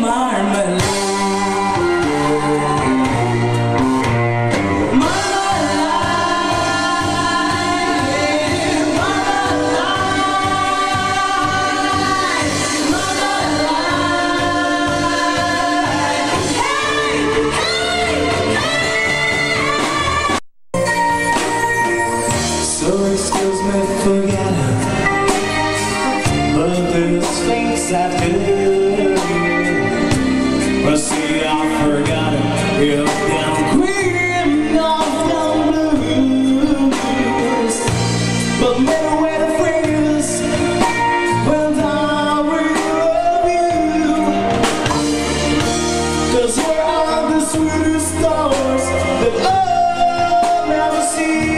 marmalade. Excuse me, forget it, but there's things I do. Well, see, I forgot it, if down queen of the blues. But maybe we're the friends when I love you, 'cause we're all the sweetest stars that I've never seen.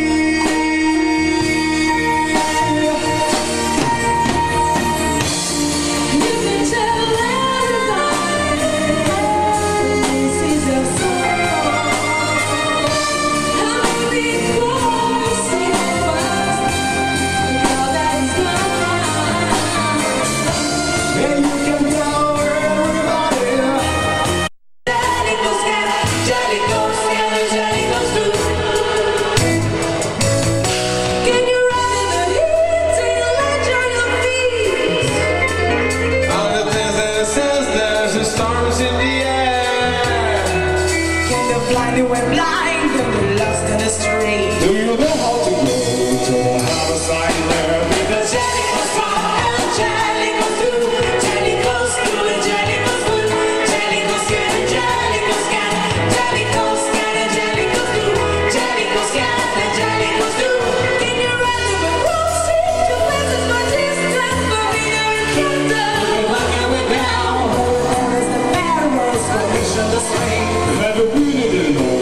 You went blind and you're lost in the street. Do you know how to go to the other side there? Because Jelly goes far and Jelly goes through, Jelly goes through and Jelly goes through, Jelly goes scared and Jelly goes scared, Jelly goes scared and Jelly goes through, Jelly goes scared and Jelly goes through. Can you run to the road, see to places my distance, but we are in London. We're walking with now. There is the Pharaoh's formation the swing. Never been in all.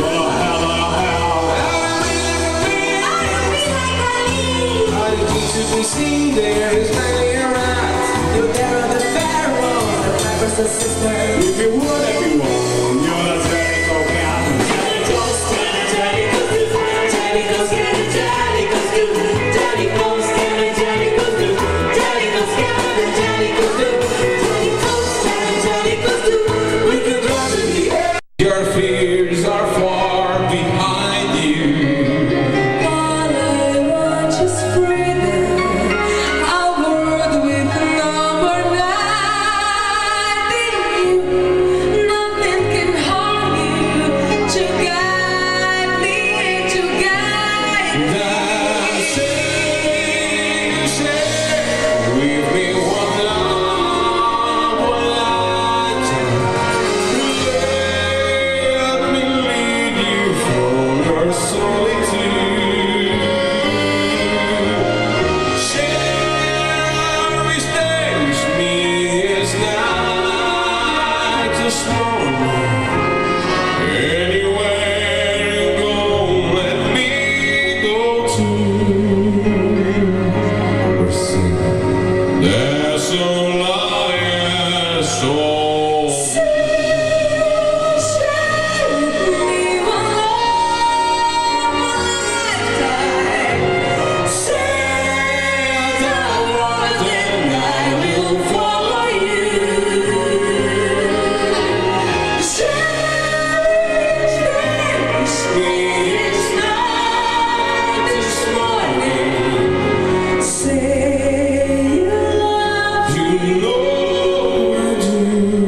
See, there is many around. You're there on the Pharaoh, the Piper's a sister. If you would, everyone, you're the Jellico cat. Jelly goes, Jelly goes, Jelly goes, Jelly goes, Jelly goes, Jelly goes, Jelly goes, Jelly goes, Jelly goes, we can drive in the air. Your fears are far behind you. All I want is freedom. Say you love, you know I do.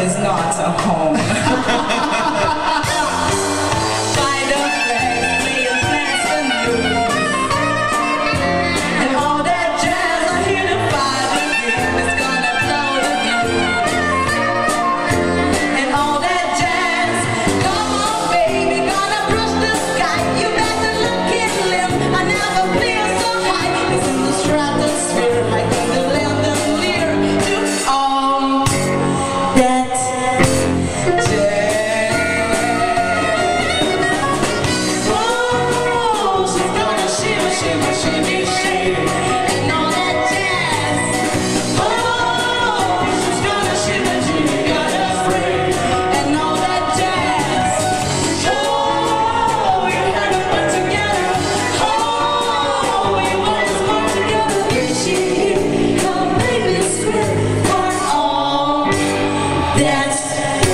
is not a home. Find a place, play a fast and loose. And all that jazz are here to find again. It's gonna blow the blues. And all that jazz, come on baby, gonna brush the sky. You better look at him, I never feel so high. It's in the stratosphere, I think the chandelier to all that jazz. Oh, she's gonna shimmy, shimmy, shimmy, shimmy, and all that jazz. Oh, she's gonna shimmy, shimmy, got a spray, and all that jazz. Oh, you had to put together. Oh, you want to put together. Here she is, come baby, sweat for all that jazz.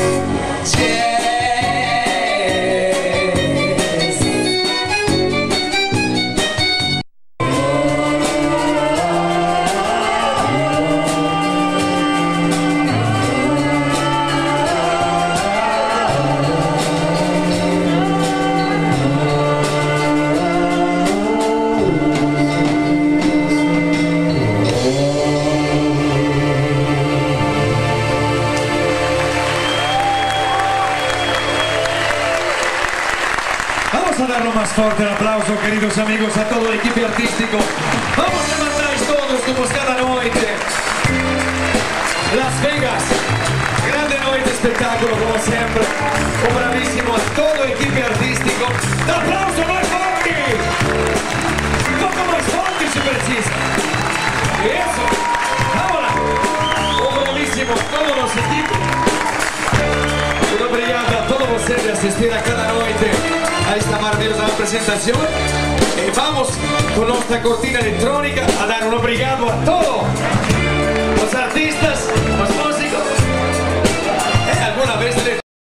Vamos a darlo más fuerte el aplauso, queridos amigos, a todo el equipo artístico. Vamos a levantáis todos como cada noche. Las Vegas, grande noche espectáculo como siempre. Un bravísimo a todo el equipo artístico. Un aplauso más fuerte. Un poco más fuerte si precisa. Y eso, vámonos. Un bravísimo a todos los equipos. Una obrigado a todos ustedes de asistir a cada noche a esta maravillosa presentación. Vamos con nuestra cortina electrónica a dar un obrigado a todos.